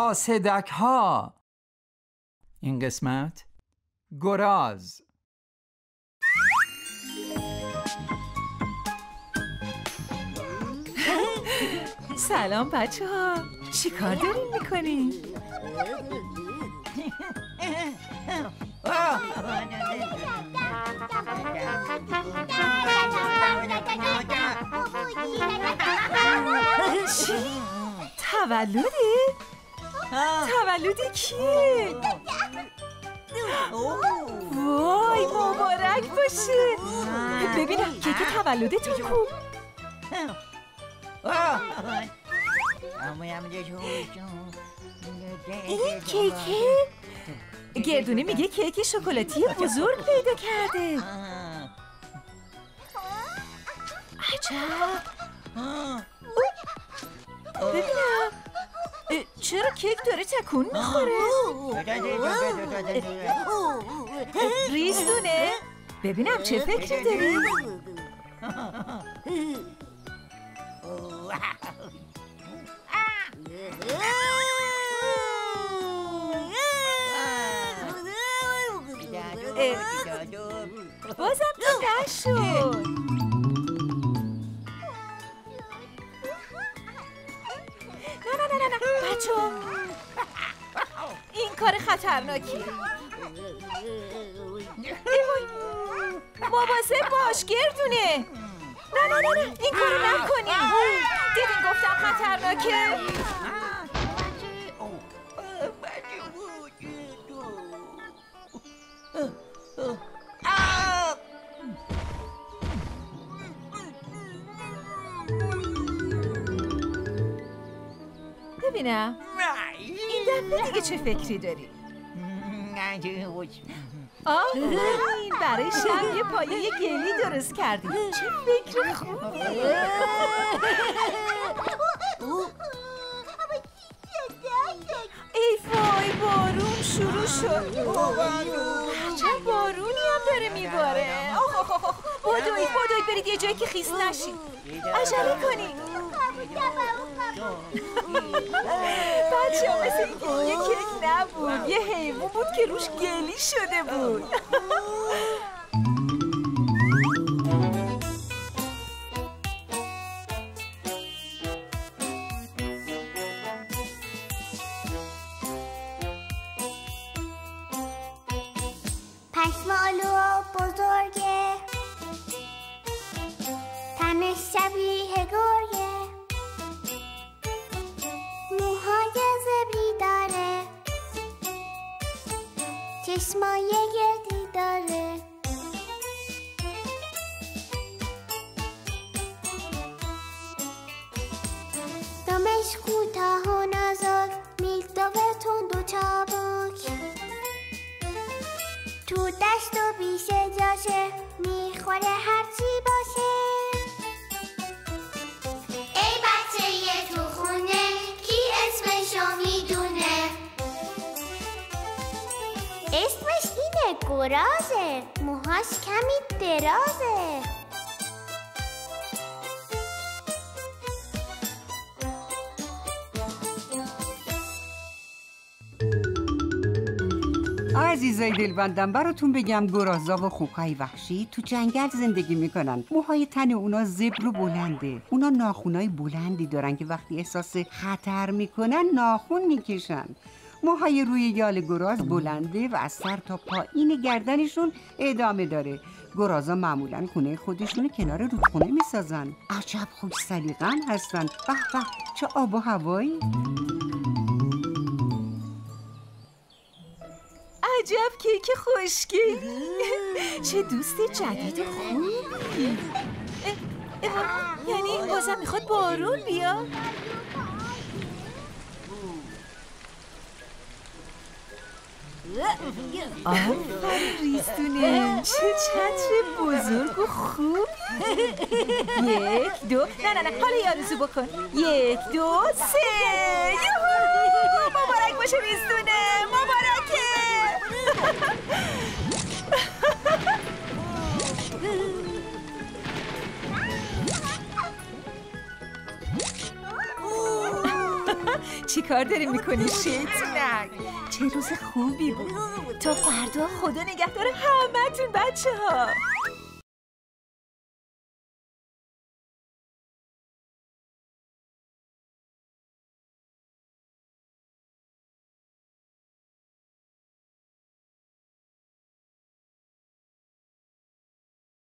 قاصدکها. این قسمت گراز. سلام بچه ها، چی کار دارین میکنین؟ چی؟ تولدی؟ تولد کیه؟ وای مبارک باشه. ببینم کیک تولدتون کو؟ این کیکه؟ گردونه میگه کیک شکلاتی بزرگ پیدا کرده. عجب. ببینم چرا کیک داره تکون میخوره؟ ریزدونه؟ ببینم چه فکری داری؟ بازم تو نشد. نه بچه این کار خطرناکیه. مواظب باش گردونه. نه این کارو نکنیم. دیدین گفتم خطرناکه. ببینم این دفعه دیگه چه فکری داری؟ آفرین، برای شب یه پایه گلی درست کردی. چه فکر خوبی. ای وای بارون شروع شد. چه بارونی هم داره میباره. بدوید برید یه جایی که خیس نشید. عجله کنید. بچه ها مثل اینکه یه کیک نبود، یه حیوان بود که روش گلی شده بود. پشم آلو بزرگه، تنش شبیه گرگه، موهای زبری داره، چشمای گردی داره، دمش کوتاه و نازک، میلدوه تند و چابک، تو دشت و بیشه جاشه، میخوره هرچی باشه. ای بچه یه تو خونه، کی اسمشو میدونه؟ اسمش اینه گرازه، موهاش کمی درازه. عزیزای دلبندم براتون بگم گرازا و خوکای وحشی تو جنگل زندگی میکنن. موهای تن اونا زبر و بلنده. اونا ناخونای بلندی دارن که وقتی احساس خطر میکنن ناخون میکشن. موهای روی یال گراز بلنده و از سر تا پایین گردنشون ادامه داره. گرازا معمولا خونه خودشون کنار رودخونه میسازن. عجب خوش سلیقه‌ام هستن. به به چه آب و هوایی. عجب کیک خوشگلی. چه دوست جدید و خوبی. یعنی بازم میخواد بارون بیاد؟ آفرین ریزدونه، چه چتر بزرگ و خوبی. 1 2 نه حالا یه آرزو بکن. 1 2 3 مبارک باشه ریزدونه، مبارکه. چی کار داری میکنی شیطنک؟ چه روز خوبی بود. تا فردا خدا نگهدار همتون بچه ها.